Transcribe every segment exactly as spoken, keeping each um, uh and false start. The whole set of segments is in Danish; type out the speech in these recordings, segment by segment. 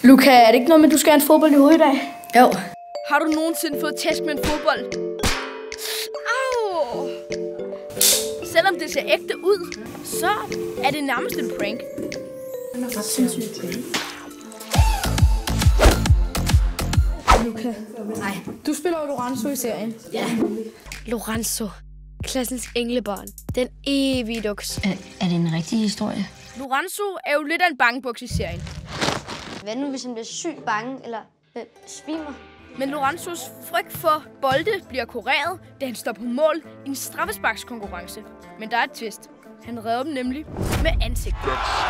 Luca, er det ikke noget med, at du skal have en fodbold i hovedet i dag? Jo. Har du nogensinde fået tæsk med en fodbold? Au! Selvom det ser ægte ud, så er det nærmest en prank. Luca, Nej. du spiller jo Lorenzo i serien. Ja. Lorenzo. Klassens englebarn. Den evige duks. Er, er det en rigtig historie? Lorenzo er jo lidt af en bangebuks i serien. Hvad nu, hvis han bliver sygt bange eller øh, svimer? Men Lorenzos frygt for bolde bliver kureret, da han står på mål i en straffesparkskonkurrence. Men der er et twist. Han redder dem nemlig med ansigtet.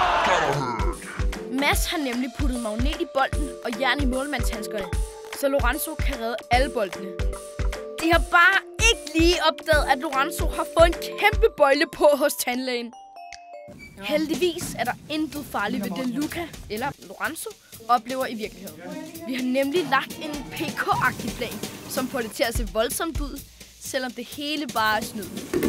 Mads har nemlig puttet magnet i bolden og jern i målmandshandskerne, så Lorenzo kan redde alle boldene. De har bare ikke lige opdaget, at Lorenzo har fået en kæmpe bøjle på hos tandlægen. Heldigvis er der intet farligt ved det, Luca eller Lorenzo oplever i virkeligheden. Vi har nemlig lagt en P K-agtig plan, som får det til at se voldsomt ud, selvom det hele bare er snyd.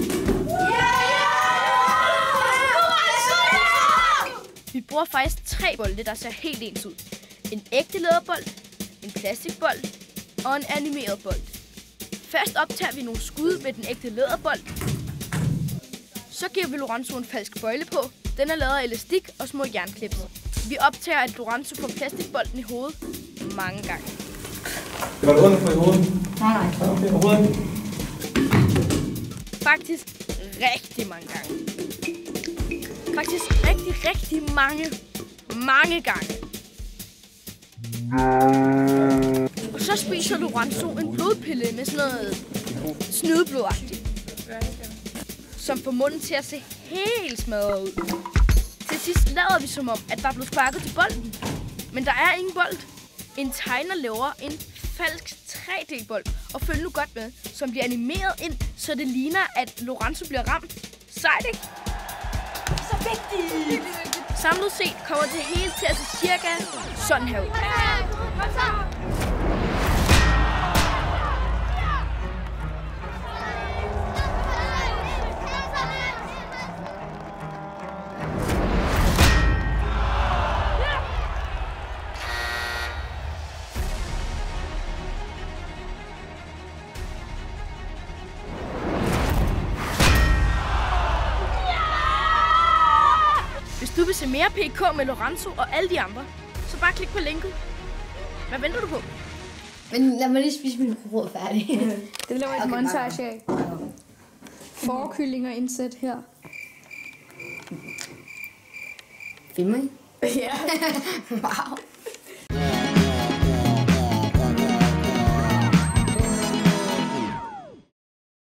Vi bruger faktisk tre bolde, der ser helt ens ud. En ægte læderbold, en plastikbold og en animeret bold. Først optager vi nogle skud med den ægte læderbold. Så giver vi Lorenzo en falsk bøjle på. Den er lavet af elastik og små jernklips. Vi optager, at Lorenzo får plastikbolden i hovedet mange gange. Det var det ondt på i hovedet? Nej, nej. Okay, overhovedet. Faktisk Rigtig mange gange. Faktisk rigtig, rigtig mange, mange gange. Og så spiser Lorenzo en blodpille med sådan noget snydeblodagtigt, som får munden til at se helt smadret ud. Til sidst lader vi som om, at der er blevet sparket til bolden. Men der er ingen bold. En tegner laver en falsk tre D-bold, og følg nu godt med, som bliver animeret ind, så det ligner, at Lorenzo bliver ramt. Sejt, ikke? Så vigtigt! Samlet set kommer det hele til at se cirka sådan her ud. Hvis du vil se mere P K med Lorenzo og alle de andre, så bare klik på linket. Hvad venter du på? Men lad mig lige spise min brød færdig. Det laver et Okay, montage af. Forkyllinger indsæt her. Filmer I? Ja. Wow.